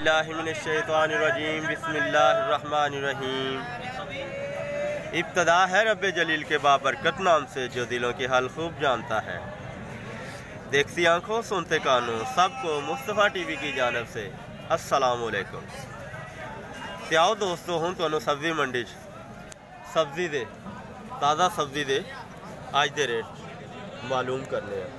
औज़ुबिल्लाहिमिनश्शैतानिर्रजीम बिस्मिल्लाहिर्रहमानिर्रहीम। इब्तदा है रब्बे जलील के बाबरकत नाम से जो दिलों के हाल खूब जानता है। देखती आंखों सुनते कानों सबको मुस्तफ़ा टीवी की जानब से अस्सलामुअलैकुम। ते आओ दोस्तों हूँ तुहानू सब्जी मंडी सब्जी दे ताज़ा सब्जी दे अज दे रेट मालूम करने हैं।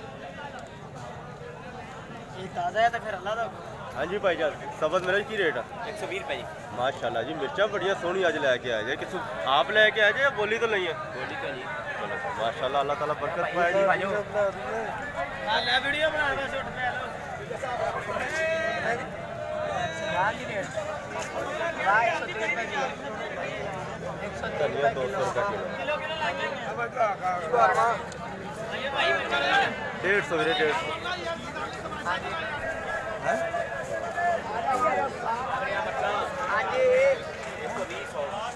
ताज़ा है तो फिर अल्लाह दा। हाँ जी भाईजान, सब्ज़ मिर्च की रेट है 120 रुपए जी। माशाल्लाह जी, मिर्चा बढ़िया सोहनी अज लैके आए जी। किस आप लैके आए जी या बोली तो नहीं है? बोली तो नहीं। चलो माशाल्लाह, अल्लाह ताला बरकत पाए जी। ले वीडियो बना बस उठ पे लो। हां जी रेट 130 रुपए जी। 130 धनिया 200 रुपये किलो किलो लाएंगे। 150 वीरे 150। हां जी हैं हां जी 120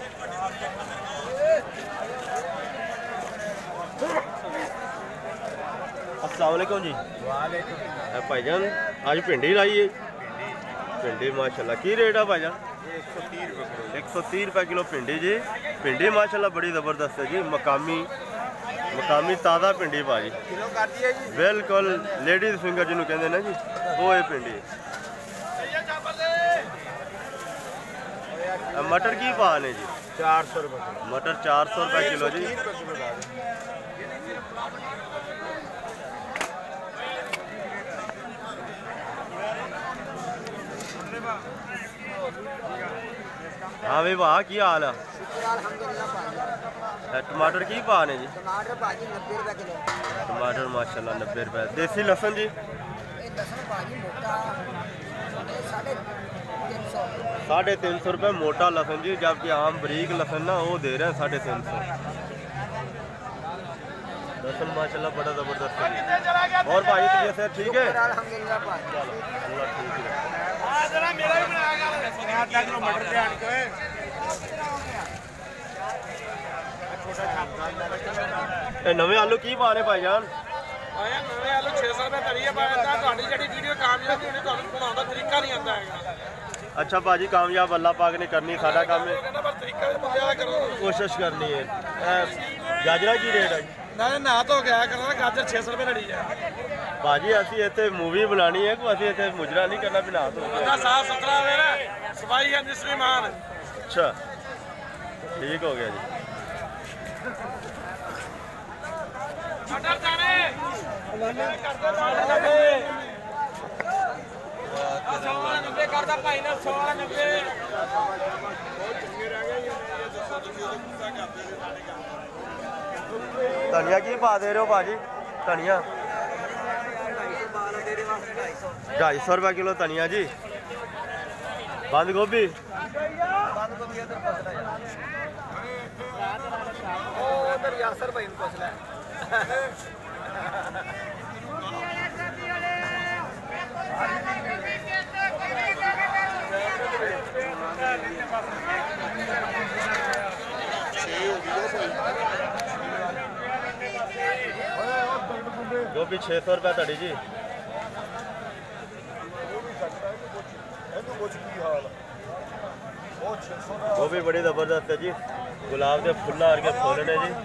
अस्सलाम वालेकुम जी। वालेकुम भाईजान आज भिंडी लाई है। भिंडी माशाल्लाह की रेट है भाईजान? 130 रुपये किलो भिंडी जी। भिंडी माशाल्लाह बड़ी ज़बरदस्त है जी। मकामी ताज़ा भिंडी भाजी किलो कर दिए जी। बिल्कुल लेडीज़ फिंगर जिन्होंने कहते हैं ना जी, वो है भिंडी। मटर की भाव है जी? 400 रुपए। मटर 400 रुपये किलो जी। हाँ भाई वाह की हाल है? टमाटर की भाव है जी? टमाटर भाजी 90 रुपए किलो। टमाटर माशाल्लाह 90 रुपये। देसी लहसुन जी? लहसुन भाजी मोटा 350 350 रुपये मोटा लहसुन जी, जबकि आम बरीक लहसुन ना वो दे रहे हैं 350। लहसुन माशाल्लाह बड़ा ज़बरदस्त है। और भाई तबीयत से ठीक है? अल्हम्दुलिल्लाह भाजी। अल्लाह ठीक है। नवे आलू की भाव है भाईजान? नवे आलू 600 रुपए धरी है। वीडियो कामयाबी होनी बनाने तरीका नहीं आता है। अच्छा भाजी, कामयाब अल्लाह पाक ने करनी, साडा काम है कोशिश करनी है। गाजरा की रेट है? ना तो क्या करना, गाजर 600 रुपए लड़ी है भाजी। असी इतने मूवी बनानी है, कोई असी इतने मुजरा नहीं करना भी ना तो साफ सुथरा हुए ना, सफाई है जिसमें मान। अच्छा ठीक हो गया जी। धनिया की भाव दे रहे हो भाजी? धनिया 250 रुपये किलो धनिया जी। बंद गोभी गोभी 600 रुपये धड़ी जी। गोभी बड़ी ज़बरदस्त है जी। गुलाब के फुल्ला वर्गे फुल ने जी।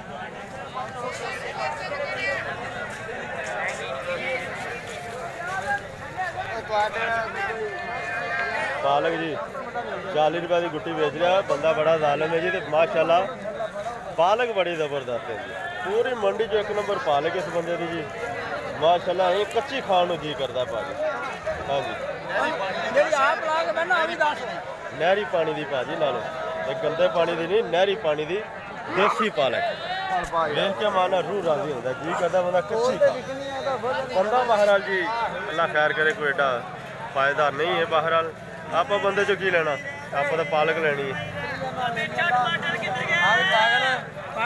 पालक जी 40 रुपये की गुट्टी बेच रहा बंदा, बड़ा जालिम है जी। तो माशाल्लाह पालक बड़ी ज़बरदस्त है जी। पूरी मंडी जो एक नंबर पालक इस बंदे की जी माशाल्लाह। ये कच्ची खाने जी करता भाजी। हाँ जी नहरी पानी की भाजी नालों, एक गंदे पानी की नहीं, नहरी पानी की देसी पालक देख के माना रूह राजी होता जी करता बंदा कच्ची बंदा। बहरहाल जी अल्लाह खैर करे, कोई एडा फायदा नहीं है। बहरहाल आप बंदे चो की लेना, आप तो पालक लेनी है।